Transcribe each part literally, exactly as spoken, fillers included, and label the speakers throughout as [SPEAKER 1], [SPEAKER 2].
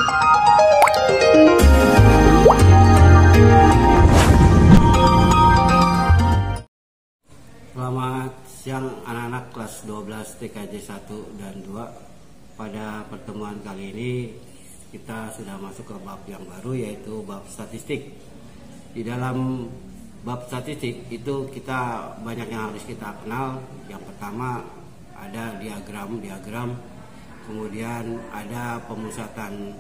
[SPEAKER 1] Selamat siang anak-anak kelas dua belas T K J satu dan dua. Pada pertemuan kali ini kita sudah masuk ke bab yang baru, yaitu bab statistik. Di dalam bab statistik itu kita banyak yang harus kita kenal. Yang pertama ada diagram-diagram, kemudian ada pemusatan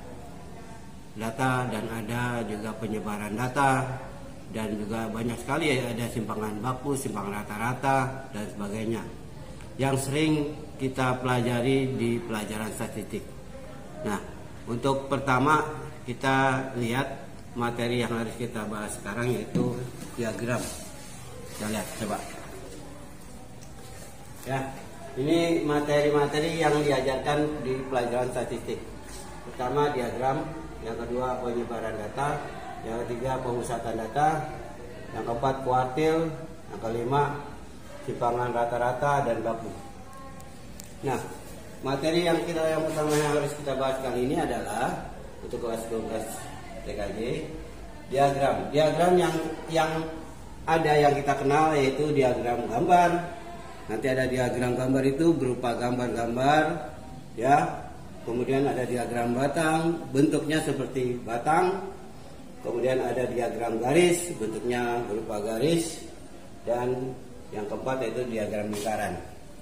[SPEAKER 1] data dan ada juga penyebaran data, dan juga banyak sekali ada simpangan baku, simpangan rata-rata dan sebagainya yang sering kita pelajari di pelajaran statistik. Nah, untuk pertama kita lihat materi yang harus kita bahas sekarang, yaitu diagram. Kita lihat coba. Ya, ini materi-materi yang diajarkan di pelajaran statistik. Pertama diagram, yang kedua penyebaran data, yang ketiga pemusatan data, yang keempat kuartil, yang kelima simpangan rata-rata dan baku. Nah, materi yang kita yang pertama yang harus kita bahas kali ini adalah untuk kelas dua belas T K J, diagram. Diagram yang yang ada yang kita kenal yaitu diagram gambar. Nanti ada diagram gambar itu berupa gambar-gambar, ya. Kemudian ada diagram batang, bentuknya seperti batang. Kemudian ada diagram garis, bentuknya berupa garis. Dan yang keempat yaitu diagram lingkaran.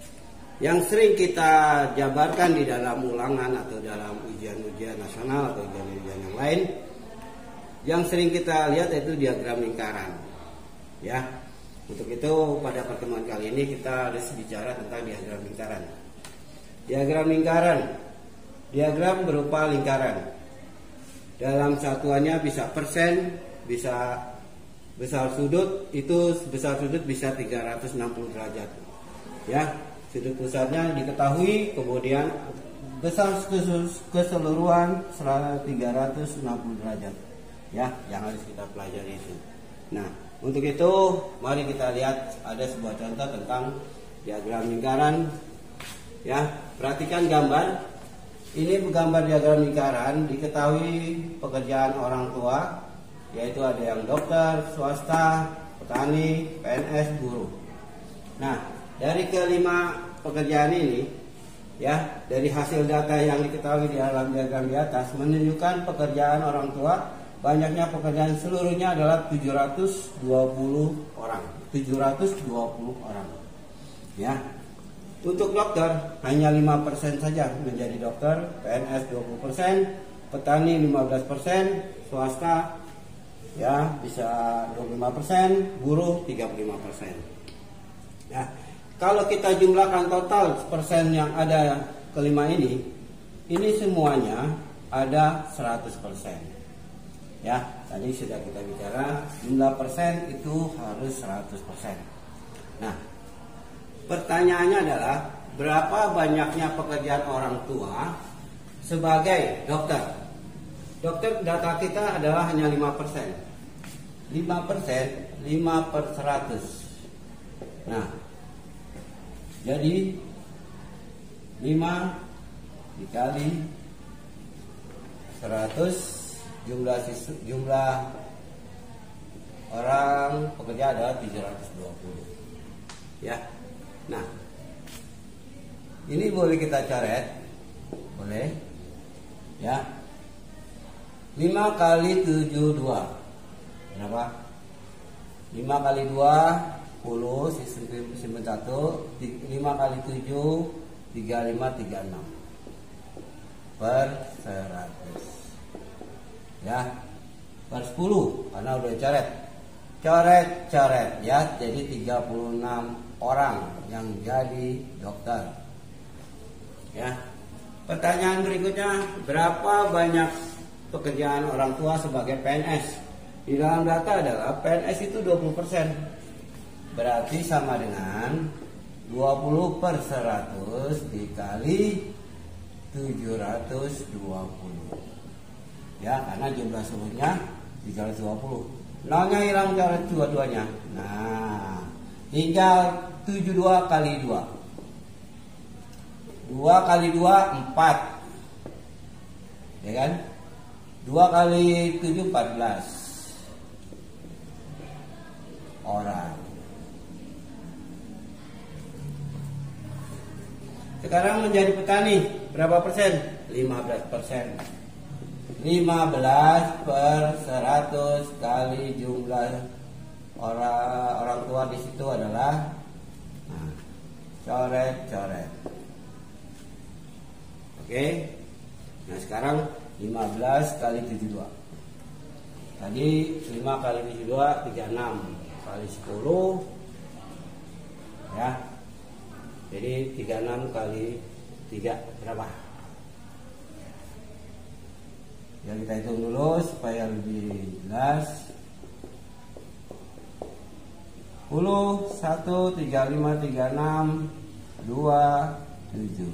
[SPEAKER 1] Yang sering kita jabarkan di dalam ulangan atau dalam ujian-ujian nasional atau ujian-ujian yang lain, yang sering kita lihat yaitu diagram lingkaran. Ya, untuk itu pada pertemuan kali ini kita harus bicara tentang diagram lingkaran. Diagram lingkaran, diagram berupa lingkaran. Dalam satuannya bisa persen, bisa besar sudut, itu besar sudut bisa tiga ratus enam puluh derajat. Ya, sudut pusatnya diketahui, kemudian besar keseluruhan tiga ratus enam puluh derajat. Ya, yang harus kita pelajari itu. Nah, untuk itu mari kita lihat ada sebuah contoh tentang diagram lingkaran. Ya, perhatikan gambar. Ini gambar diagram lingkaran, diketahui pekerjaan orang tua, yaitu ada yang dokter, swasta, petani, P N S, buruh. Nah, dari kelima pekerjaan ini, ya, dari hasil data yang diketahui di dalam diagram di atas menunjukkan pekerjaan orang tua, banyaknya pekerjaan seluruhnya adalah tujuh ratus dua puluh orang. tujuh ratus dua puluh orang. Ya. Untuk dokter hanya lima persen saja menjadi dokter, P N S dua puluh persen, petani lima belas persen, swasta ya bisa dua puluh lima persen, buruh tiga puluh lima persen. Ya, kalau kita jumlahkan total persen yang ada kelima ini, ini semuanya ada seratus persen. Ya, tadi sudah kita bicara jumlah persen itu harus seratus persen. Nah, pertanyaannya adalah berapa banyaknya pekerjaan orang tua sebagai dokter? Dokter data kita adalah hanya lima persen. lima persen, lima per seratus. Nah, jadi lima dikali seratus, jumlah siswa, jumlah orang pekerja adalah tujuh ratus dua puluh. Ya. Nah, ini boleh kita coret, boleh, ya. lima kali tujuh, dua, berapa? lima kali dua, sepuluh, simpen satu, lima kali tujuh, tiga puluh lima, tiga puluh enam per seratus, ya, per sepuluh, karena udah coret, coret, coret, ya, jadi tiga puluh enam orang yang jadi dokter. Ya. Pertanyaan berikutnya, berapa banyak pekerjaan orang tua sebagai P N S? Di dalam data adalah P N S itu dua puluh persen. Berarti sama dengan dua puluh per seratus dikali tujuh ratus dua puluh. Ya, karena jumlah seluruhnya tiga ratus dua puluh. Nolnya hilang coret dua-duanya. Nah, tinggal tujuh puluh dua kali dua. dua kali dua, empat. ya kan? Dua kali tujuh empat belas orang. Sekarang menjadi petani berapa persen? lima belas persen. lima belas per seratus kali jumlah orang orang tua di situ adalah, nah, coret-coret. Oke. Nah, sekarang lima belas kali tujuh puluh dua. Tadi lima kali tujuh puluh dua tiga puluh enam kali sepuluh. Ya. Jadi tiga puluh enam kali tiga berapa? Ya, kita hitung dulu supaya lebih jelas. sepuluh, satu, tiga puluh lima, tiga puluh enam, dua, tujuh,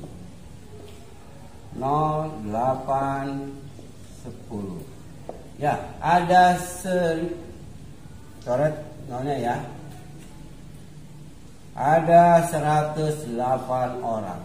[SPEAKER 1] nol, delapan, sepuluh. Ya, ada se coret nolnya ya. Ada seratus delapan orang.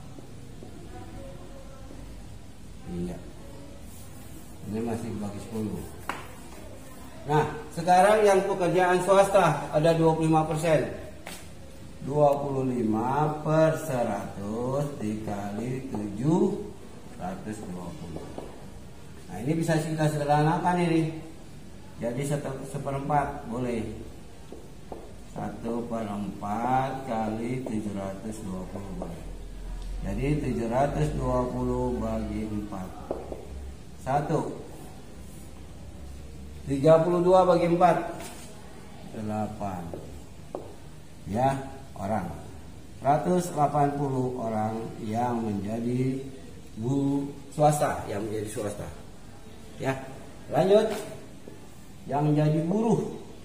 [SPEAKER 1] Iya. Ini masih bagi sepuluh. Nah, sekarang yang pekerjaan swasta ada dua puluh lima persen. dua puluh lima per seratus dikali tujuh, seratus dua puluh. Nah, ini bisa kita sederhanakan ini. Jadi seperempat boleh. satu per empat kali tujuh ratus dua puluh boleh. Jadi tujuh ratus dua puluh bagi empat. satu. tiga puluh dua bagi empat. delapan. Ya, orang. seratus delapan puluh orang yang menjadi guru swasta, yang menjadi swasta. Ya, lanjut. Yang menjadi buruh.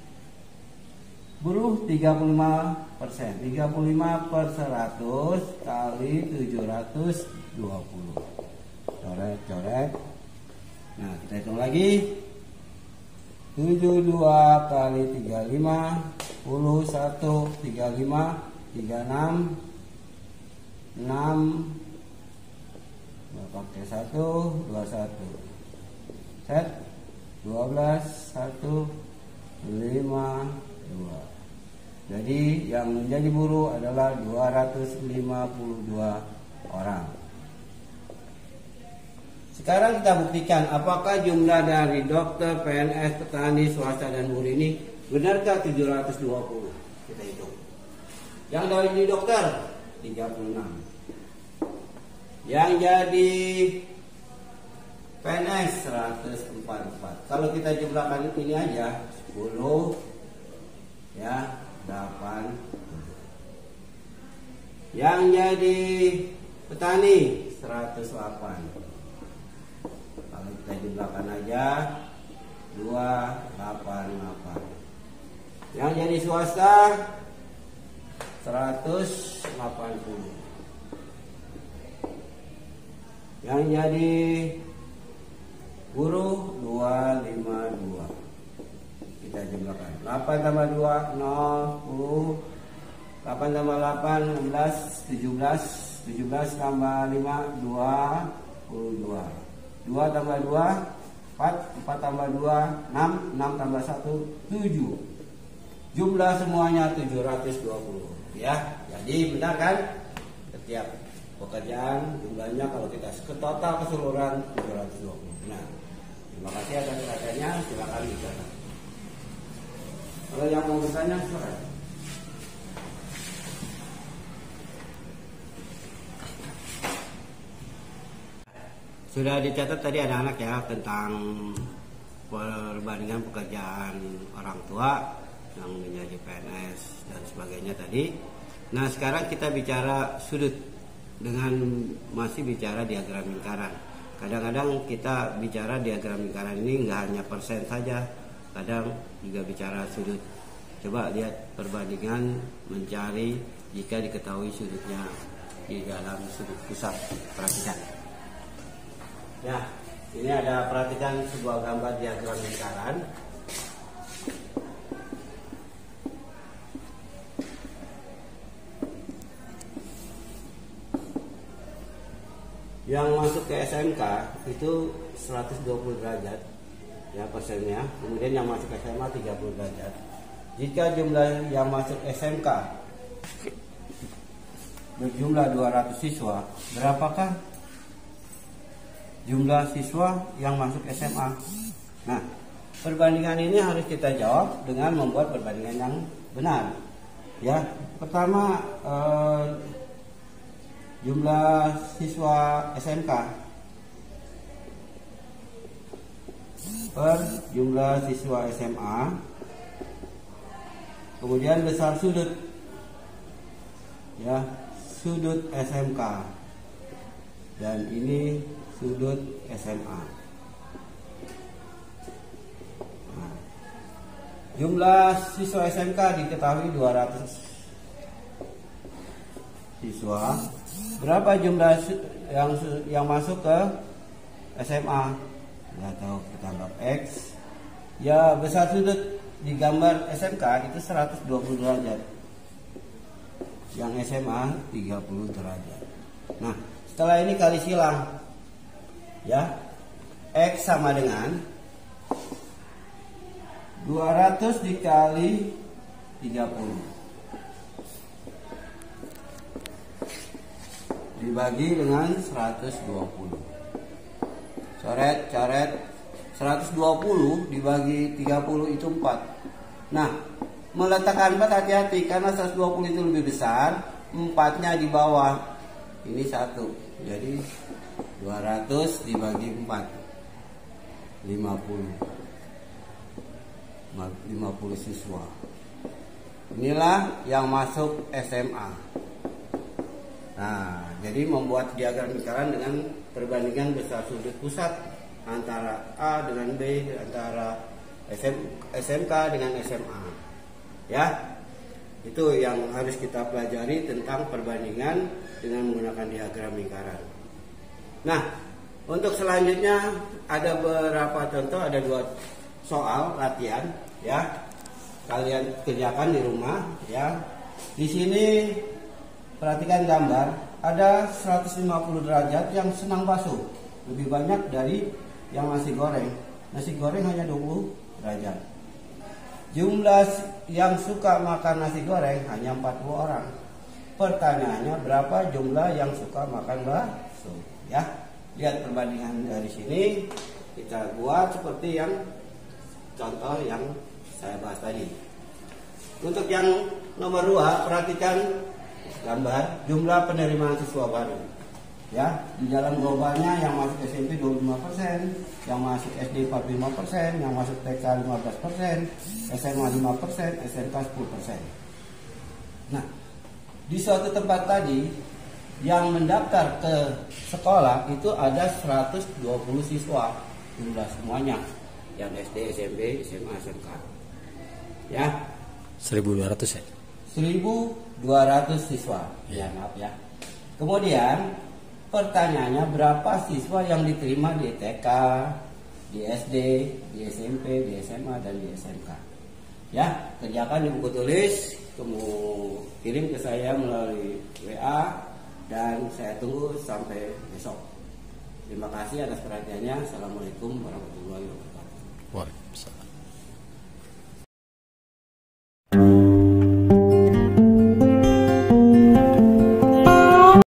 [SPEAKER 1] Buruh tiga puluh lima persen. tiga puluh lima per seratus kali tujuh ratus dua puluh. Coret-coret. Nah, kita hitung lagi. tujuh puluh dua kali tiga puluh lima, sepuluh, satu, tiga puluh lima, tiga puluh enam, enam, pakai satu, dua puluh satu. Set. dua belas, satu, lima, dua. Jadi yang menjadi buruh adalah dua ratus lima puluh dua orang. Sekarang kita buktikan apakah jumlah dari dokter, P N S, petani, swasta dan buruh ini benarkah tujuh ratus dua puluh. Kita hitung. Yang dari dokter tiga puluh enam. Yang jadi P N S seratus empat puluh empat. Kalau kita jumlahkan ini aja sepuluh ya, delapan. Yang jadi petani seratus delapan. Kalau kita jumlahkan aja dua ratus delapan puluh delapan. Yang jadi swasta seratus delapan puluh. Yang jadi buruh dua ratus lima puluh dua. Kita jumlahkan delapan tambah dua, nol, sepuluh. delapan tambah delapan, enam belas, tujuh belas. tujuh belas tambah lima, dua puluh dua. dua tambah dua, empat. empat tambah dua, enam. enam tambah satu, tujuh. Jumlah semuanya tujuh ratus dua puluh. Ya, jadi benar kan? Setiap pekerjaan jumlahnya kalau kita ke total keseluruhan tujuh ratus dua puluh. Nah, terima kasih atas perhatiannya. Silakan dicatat. Kalau yang mau bertanya, silakan. Sudah dicatat tadi anak-anak ya tentang perbandingan pekerjaan orang tua yang menjadi P N S dan sebagainya tadi. Nah, sekarang kita bicara sudut dengan masih bicara diagram lingkaran. Kadang-kadang kita bicara diagram lingkaran ini nggak hanya persen saja, kadang juga bicara sudut. Coba lihat perbandingan mencari jika diketahui sudutnya di dalam sudut pusat. Perhatikan. Ya, ini ada perhatikan sebuah gambar diagram lingkaran. Yang masuk ke S M K itu seratus dua puluh derajat ya persennya. Kemudian yang masuk ke S M A tiga puluh derajat. Jika jumlah yang masuk S M K berjumlah dua ratus siswa, berapakah jumlah siswa yang masuk S M A? Nah, perbandingan ini harus kita jawab dengan membuat perbandingan yang benar. Ya, pertama eh, jumlah siswa S M K per jumlah siswa S M A, kemudian besar sudut, ya, sudut S M K, dan ini sudut S M A. Nah, jumlah siswa S M K diketahui dua ratus siswa. Berapa jumlah yang yang masuk ke S M A? Nggak tahu, kita anggap X. Ya, besar sudut di gambar S M K itu seratus dua puluh derajat. Yang S M A tiga puluh derajat. Nah, setelah ini kali silang. Ya. X sama dengan dua ratus dikali tiga puluh. Dibagi dengan seratus dua puluh. Coret, coret. seratus dua puluh dibagi tiga puluh itu empat. Nah, meletakkan empat hati-hati karena seratus dua puluh itu lebih besar, empatnya di bawah. Ini satu. Jadi dua ratus dibagi empat. lima puluh. lima puluh siswa. Inilah yang masuk S M A. Nah, jadi membuat diagram lingkaran dengan perbandingan besar sudut pusat antara A dengan B, antara S M K dengan S M A. Ya, itu yang harus kita pelajari tentang perbandingan dengan menggunakan diagram lingkaran. Nah, untuk selanjutnya ada beberapa contoh, ada dua soal latihan, ya. Kalian kerjakan di rumah, ya. Di sini perhatikan gambar, ada seratus lima puluh derajat yang senang basuh, lebih banyak dari yang nasi goreng. Nasi goreng hanya dua puluh derajat. Jumlah yang suka makan nasi goreng hanya empat puluh orang. Pertanyaannya, berapa jumlah yang suka makan bakso? Ya, lihat perbandingan dari sini, kita buat seperti yang contoh yang saya bahas tadi. Untuk yang nomor dua, perhatikan gambar jumlah penerimaan siswa baru. Ya, di dalam globalnya yang masuk S M P dua puluh lima persen, yang masuk S D empat puluh lima persen, yang masuk T K lima belas persen, S M A lima persen, S M K sepuluh persen. Nah, di suatu tempat tadi yang mendaftar ke sekolah itu ada seratus dua puluh siswa jumlah semuanya, yang S D, S M P, S M A, S M K. Ya,
[SPEAKER 2] seribu dua ratus ya?
[SPEAKER 1] seribu dua ratus siswa. Ya, maaf ya. Kemudian pertanyaannya, berapa siswa yang diterima di T K, di S D, di S M P, di S M A, dan di S M K. Ya, kerjakan di buku tulis, kemudian kirim ke saya melalui W A, dan saya tunggu sampai besok. Terima kasih atas perhatiannya. Assalamualaikum warahmatullahi wabarakatuh.